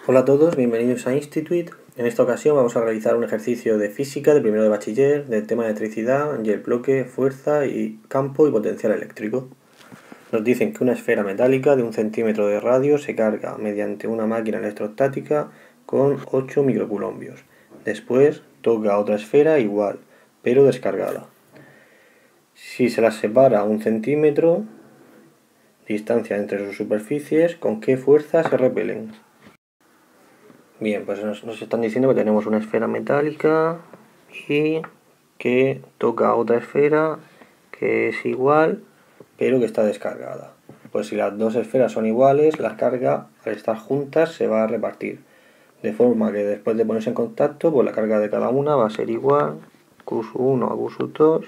Hola a todos, bienvenidos a Institute. En esta ocasión vamos a realizar un ejercicio de física de primero de bachiller del tema de electricidad y el bloque fuerza y campo y potencial eléctrico. Nos dicen que una esfera metálica de 1 centímetro de radio se carga mediante una máquina electrostática con 8 microcoulombios. Después toca otra esfera igual, pero descargada. Si se las separa 1 centímetro, distancia entre sus superficies, ¿con qué fuerza se repelen? Bien, pues nos están diciendo que tenemos una esfera metálica y que toca otra esfera que es igual, pero que está descargada. Pues si las dos esferas son iguales, la carga al estar juntas se va a repartir. De forma que después de ponerse en contacto, pues la carga de cada una va a ser igual, Q1 a Q2,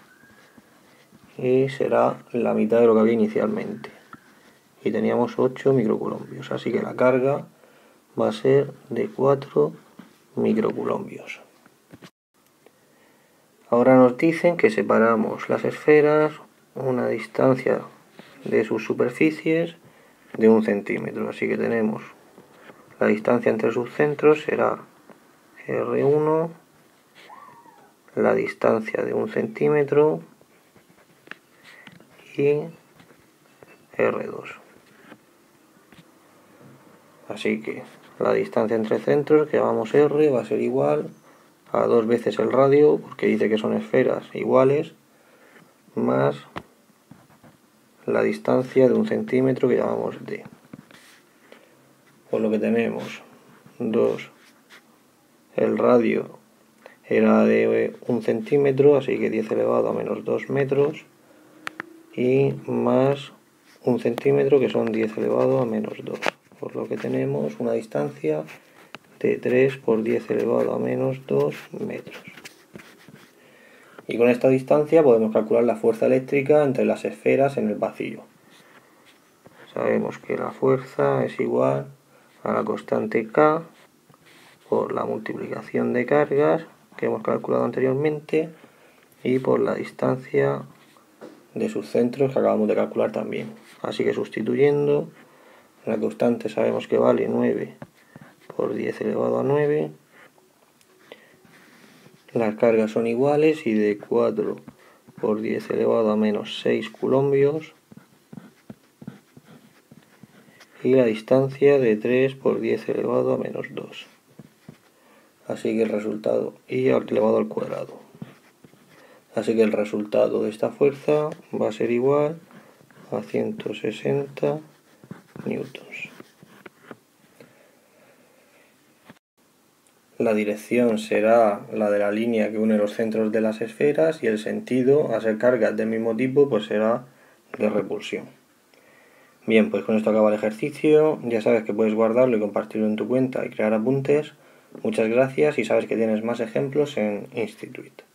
y será la mitad de lo que había inicialmente. Y teníamos 8 microcoulombios, así que la carga va a ser de 4 microcoulombios. Ahora nos dicen que separamos las esferas una distancia de sus superficies de 1 centímetro. Así que tenemos la distancia entre sus centros será R1, la distancia de 1 centímetro y R2. Así que la distancia entre centros, que llamamos R, va a ser igual a 2 veces el radio, porque dice que son esferas iguales, más la distancia de 1 centímetro, que llamamos D. Por lo que tenemos 2, el radio era de 1 centímetro, así que 10 elevado a menos 2 metros, y más 1 centímetro, que son 10 elevado a menos 2. Por lo que tenemos una distancia de 3 por 10 elevado a menos 2 metros. Y con esta distancia podemos calcular la fuerza eléctrica entre las esferas en el vacío. Sabemos que la fuerza es igual a la constante K por la multiplicación de cargas que hemos calculado anteriormente y por la distancia de sus centros que acabamos de calcular también. Así que sustituyendo, la constante sabemos que vale 9 por 10 elevado a 9. Las cargas son iguales y de 4 por 10 elevado a menos 6 coulombios. Y la distancia de 3 por 10 elevado a menos 2. Así que el resultado, y elevado al cuadrado. Así que el resultado de esta fuerza va a ser igual a 160 newtons. La dirección será la de la línea que une los centros de las esferas y el sentido, a ser cargas del mismo tipo, pues será de repulsión. Bien, pues con esto acaba el ejercicio. Ya sabes que puedes guardarlo y compartirlo en tu cuenta y crear apuntes. Muchas gracias y sabes que tienes más ejemplos en Institute.